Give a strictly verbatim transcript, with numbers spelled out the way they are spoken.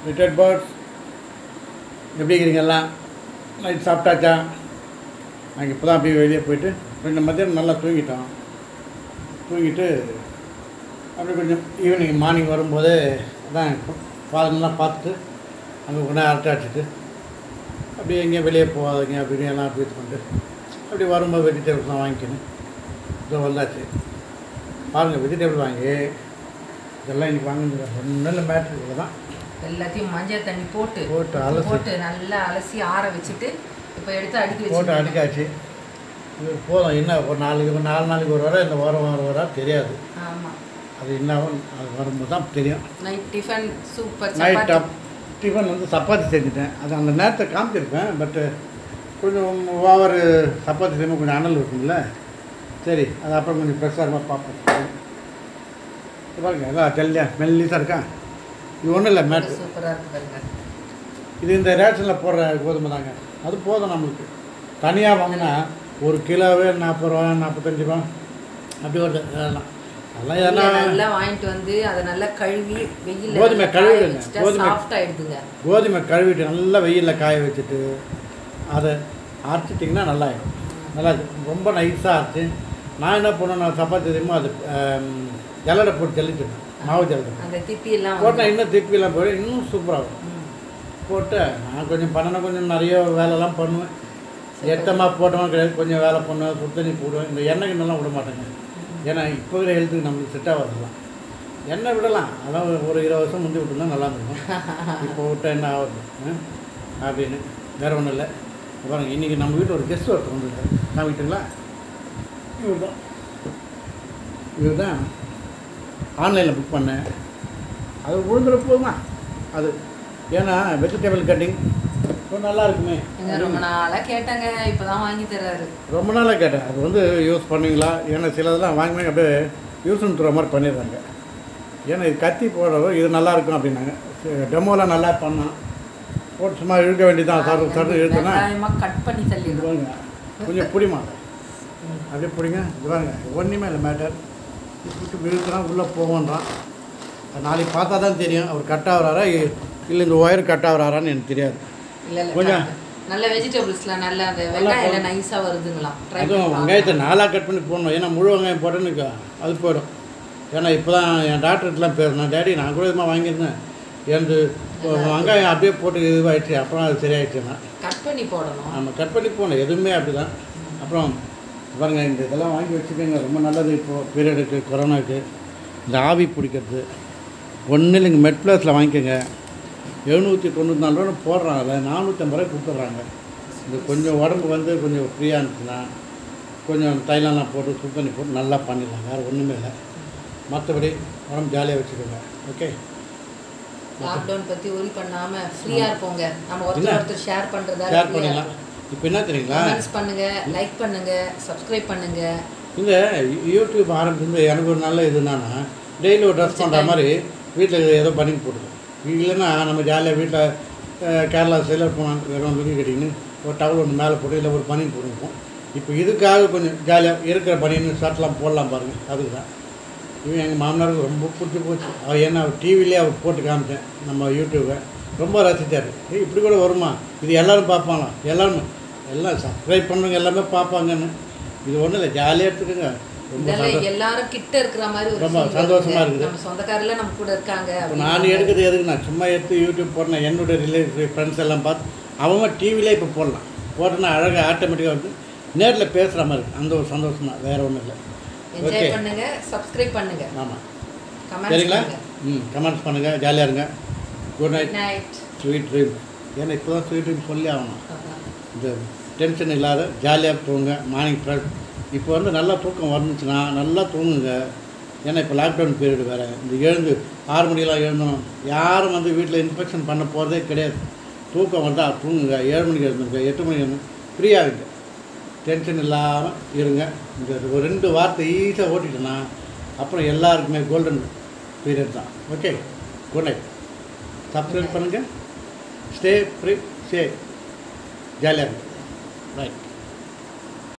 Retardant birds எப்படி இருக்கிறீங்க எல்லாம்? நைட் சாப்பிட்டாச்சா? நாங்கள் இப்போ தான் அப்படியே வெளியே போயிட்டு ரெண்டு மத்தியானம் நல்லா தூங்கிட்டோம். தூங்கிட்டு அப்படியே கொஞ்சம் ஈவினிங் மார்னிங் வரும்போது அதான் ஃபாதர்லாம் பார்த்துட்டு அங்கே கொண்டா அரட்டை அடிச்சுட்டு அப்படியே எங்கேயும் வெளியே போகாதீங்க அப்படின்னு எல்லாம் அப்படி இது பண்ணிட்டு அப்படி வரும்போது வெஜிடபிள்ஸ்லாம் வாங்கிக்கணும். இதோ வந்தாச்சு பாருங்கள், வெஜிடபிள் வாங்கி இதெல்லாம் இன்றைக்கி வாங்கினது ஒன்றும் இல்லை, மேட்ரு இவ்வளோ தான். எல்லாத்தையும் மஞ்சள் தண்ணி போட்டு போட்டு அலசி போட்டு நல்லா அலசி ஆற வச்சுட்டு இப்போ எடுத்து அடுக்கி வச்சு போட்டு அடுக்காச்சு. இது போதும். என்ன ஒரு நாளைக்கு நாலு நாளைக்கு ஒரு வர இந்த வாரம் வாரம் வர தெரியாது. ஆமாம், அது என்னாகும் அது வரும்போது தான் தெரியும். Night tiffin super. Night top tiffin வந்து சப்பாத்தி செஞ்சுட்டேன். அது அந்த நேரத்தை காமிச்சிருப்பேன். பட்டு கொஞ்சம் ஓவர் சப்பாத்தி செய்யும்போது கொஞ்சம் அனல் இருக்கும்ல, சரி அது அப்புறம் கொஞ்சம் ஃப்ரெஷ்ஷாக இருமா பார்ப்பேன். பாருங்க எல்லாம் ஜல்லியா மெல்லிஸாக இருக்கா. இது ஒன்றும் இல்லை, மேட்ரு சூப்பராக இருக்குது பாருங்க. இது இந்த ரேஷனில் போடுற கோதுமை தாங்க, அது போதும் நம்மளுக்கு. தனியாக வாங்கினா ஒரு கிலோவே நாற்பது ரூபா நாற்பத்தஞ்சு ரூபா அப்படி வருது. அதெல்லாம் அதெல்லாம் எதனா நல்லா வாங்கிட்டு வந்து அதை நல்லா கழுவி வெயில் கோதுமை கழுவிடுங்க. கோதுமை சாஃப்ட் ஆகிடுதுங்க. கோதுமை கழுவிட்டு நல்லா வெயிலில் காய வச்சுட்டு அதை அரைச்சிட்டிங்கன்னா நல்லா ஆகிடும். நல்லா ரொம்ப நைஸாக அரைச்சி நான் என்ன பண்ணேன், நான் சப்பாத்தி தெரியுமோ அது ஜல்லடை போட்டு ஜல்லிட்டுருக்கேன். மாவு ஜல்லடை அந்த திப்பியெல்லாம் போட்டால் இன்னும் திப்பிலாம் போய் இன்னும் சூப்பராகும். போட்டு நான் கொஞ்சம் பண்ணணும், கொஞ்சம் நிறைய வேலைலாம் பண்ணுவேன். எட்டமாக போட்டோம்னா கிடையாது, கொஞ்சம் வேலை பண்ணுவேன், சுடு தண்ணி போடுவேன். இந்த எண்ணெய் கிண்ணெல்லாம் விட மாட்டேங்க, ஏன்னா இப்போ இருக்கிற ஹெல்த்துக்கு நம்மளுக்கு செட் ஆகாதுலாம். எண்ணெய் விடலாம், அதான் ஒரு இருபது வருஷம் முந்தி விட்டுருந்தா நல்லா இருந்திருக்கும். இப்போ விட்டால் என்ன ஆகுது அப்படின்னு வேறு ஒன்றும் இல்லை. பாருங்கள், இன்றைக்கி நம்ம வீட்டில் ஒரு கெஸ்ட் ஒருத்தர் வந்துருக்காரு. நான் வீட்டுங்களா இவர் தான் இவர் தான் ஆன்லைனில் புக் பண்ணேன். அது விழுந்துட போதுமா அது, ஏன்னா வெஜிடபிள் கட்டிங் ரொம்ப நல்லா இருக்குமே. ரொம்ப நாளாக கேட்டாங்க, இப்போ தான் வாங்கி தர்றாரு. ரொம்ப நாளாக கேட்டேன். அது வந்து யூஸ் பண்ணுவீங்களா? ஏன்னா சிலதெல்லாம் வாங்கினாங்க அப்படியே யூஸ்ன்னு தர மாதிரி பண்ணிடுறாங்க. ஏன்னா இது கத்தி போடுறதோ இது நல்லாயிருக்கும் அப்படின்னாங்க. டெமோலாம் நல்லா பண்ணான், போட்டு சும்மா இழுக்க வேண்டியதான். சரு சரு இழுத்தோன்னா கட் பண்ணி தள்ளிடுவாங்க. கொஞ்சம் பிடிமா அப்படியே பிடிங்க. இதுவாங்க ஒன்றுமே இல்லை மேட்டர். இப்படி இழுத்துனா உள்ளே போவோன்றான். அது நாளைக்கு பார்த்தா தான் தெரியும் அவர் கட் ஆகுறாரா இல்லை இந்த ஒயர் கட் ஆகுறாரான்னு எனக்கு தெரியாது. இல்லை கொஞ்சம் நல்ல வெஜிடபிள்ஸ்லாம் நல்ல அந்த வெங்காயம் நைஸாக வருதுங்களாம். அதுவும் வெங்காயத்தை நாளாக கட் பண்ணி போடணும். ஏன்னா முழு வெங்காயம் போட்டேன்னு அது போயிடும். ஏன்னா இப்போ தான் என் டாக்டர்கிட்டலாம் பேசுனேன், டேடி நான் கூட இதுமாக வாங்கியிருந்தேன், எனக்கு வெங்காயம் அப்படியே போட்டு இதுவாகிடுச்சு, அப்புறம் அது சரியாயிடுச்சுன்னா கட் பண்ணி போடணும். நம்ம கட் பண்ணி போகணும், எதுவுமே அப்படி தான். அப்புறம் பாருங்க, இந்த இதெல்லாம் வாங்கி வச்சுக்கோங்க, ரொம்ப நல்லது. இப்போது பீரியடுக்கு கொரோனாவுக்கு இந்த ஆவி பிடிக்கிறது ஒன்றும் இல்லைங்க. மெட் ப்ளஸில் வாங்கிக்கோங்க. எழுநூற்றி தொண்ணூற்றி நாலு ரூபா போடுறாங்க, அதில் நானூற்றி ஐம்பது ரூபாய் கொடுத்துட்றாங்க. இது கொஞ்சம் உடம்பு வந்து கொஞ்சம் ஃப்ரீயாக இருந்துச்சுன்னா கொஞ்சம் தைலம்லாம் போட்டு சுடு தண்ணி போட்டு நல்லா பண்ணிடலாம். வேறு ஒன்றுமே இல்லை. மற்றபடி உடம்பு ஜாலியாக வச்சுக்கோங்க. ஓகே, லாக்டவுன் பற்றி ஒரி பண்ணாமல் ஃப்ரீயாக இருப்போங்க. நம்ம ஒருத்தர் ஒருத்தர் ஷேர் பண்ணுறதா ஷேர் பண்ணிடலாம். இப்போ என்ன தெரியுங்களா, கமெண்ட்ஸ் பண்ணுங்கள், லைக் பண்ணுங்கள், சப்ஸ்கிரைப் பண்ணுங்கள். இந்த யூடியூப் ஆரம்பிச்சிருந்து எனக்கு ஒரு நல்ல இது என்னன்னா, டெய்லி ஒரு ட்ரெஸ் பண்ணுற மாதிரி வீட்டில் ஏதோ பண்ணி போட்டுருக்கோம். இல்லைன்னா நம்ம ஜாலியாக வீட்டில் கேரளா சைடில் போனோம், வெறும் லுங்கி கட்டின்னு ஒரு டவல் ஒன்று மேலே போட்டு இல்லை ஒரு பனியன் போட்டுருப்போம். இப்போ இதுக்காக கொஞ்சம் ஜாலியாக இருக்கிற பனியன் ஷர்ட்லாம் போடலாம் பாருங்கள். அதுக்கு தான் இவன் எங்கள் மாமனாருக்கு ரொம்ப பிடிச்சி போச்சு. அவர் ஏன்னா அவர் டிவிலே அவர் போட்டு காமிச்சேன் நம்ம யூடியூப்பை, ரொம்ப ரசித்தார். ஏய் இப்படி கூட வருமா, இது எல்லோரும் பார்ப்பாங்களா, எல்லோரும் எல்லாம் சப்ஸ்கிரைப் பண்ணுங்க, எல்லாமே பார்ப்பாங்கன்னு. இது ஒன்றும் இல்லை, ஜாலியாக எடுத்துக்கோங்க. இதெல்லாம் எல்லாரும் கிட்ட இருக்கிற மாதிரி ஒரு ரொம்ப சந்தோஷமாக இருக்குது. நம்ம சொந்தக்காரர்ல நம்ம கூட இருக்காங்க. இப்போ நான் எடுக்கிறது எதுக்கு, நான் சும்மா எடுத்து யூடியூப் போடுறேன். என்னுடைய ரிலேட்டிவ் ஃப்ரெண்ட்ஸ் எல்லாம் பார்த்து அவங்க டிவிலே இப்போ போடலாம், போட்டோன்னா அழகாக ஆட்டோமேட்டிக்காக வந்து நேரில் பேசுகிற மாதிரி இருக்குது. அந்த ஒரு சந்தோஷம் தான், வேறு ஒன்றும் இல்லை. என்ஜாய் பண்ணுங்க, சப்ஸ்கிரைப் பண்ணுங்க. ஆமாம், கமெண்ட்ஸ் சரிங்களா? பண்ணுங்க. ம் கமெண்ட்ஸ் பண்ணுங்கள், ஜாலியாக இருங்க. Good night, night, sweet dream. ஏன்னா இப்போ தான் ஸ்வீட் ட்ரீம் சொல்லி ஆகணும். இந்த டென்ஷன் இல்லாத ஜாலியாக தூங்குங்க. மார்னிங் ஃப்ரெஷ் இப்போ வந்து நல்லா தூக்கம் வந்துச்சுன்னா நல்லா தூங்குங்க. ஏன்னா இப்போ லாக்டவுன் பீரியடு வேறு. இந்த எழுந்து ஆறு மணிக்கெலாம் எழுந்தணும். யாரும் வந்து வீட்டில் இன்ஃபெக்ஷன் பண்ண போகிறதே கிடையாது. தூக்கம் வந்தால் தூங்குங்க. ஏழு மணிக்கு எழுந்துங்க, எட்டு மணிக்கு எழுந்து ஃப்ரீயாகுங்க. டென்ஷன் இல்லாமல் இருங்க. இந்த ஒரு ரெண்டு வார்த்தை ஈஸியாக ஓட்டிட்டோன்னா அப்புறம் எல்லாருக்குமே கோல்டன் பீரியட் தான். Okay, good night. சப்ஸ்கிரைப் பண்ணுங்கள். ஸ்டே ஃப்ரீ, ஸ்டே ஜாலியாக இருக்குது. ரைட்.